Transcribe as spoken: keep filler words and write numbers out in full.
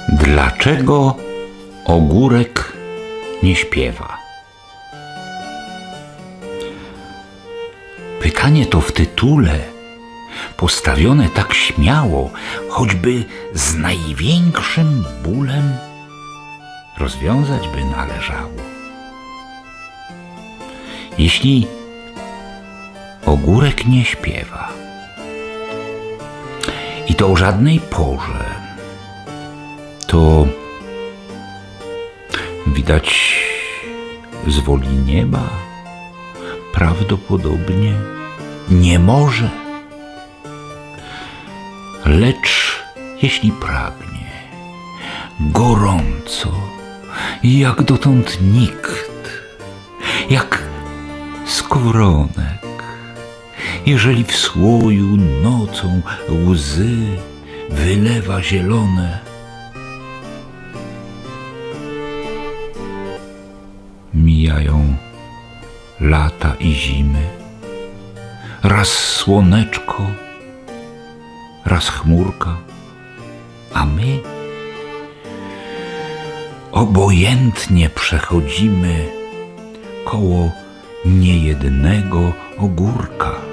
Dlaczego ogórek nie śpiewa? Pytanie to w tytule, postawione tak śmiało, choćby z największym bólem, rozwiązać by należało. Jeśli ogórek nie śpiewa, i to o żadnej porze, to widać z woli nieba prawdopodobnie nie może. Lecz jeśli pragnie gorąco, jak dotąd nikt, jak skowronek, jeżeli w słoju nocą łzy wylewa zielone, mijają lata i zimy, raz słoneczko, raz chmurka, a my obojętnie przechodzimy koło niejednego ogórka.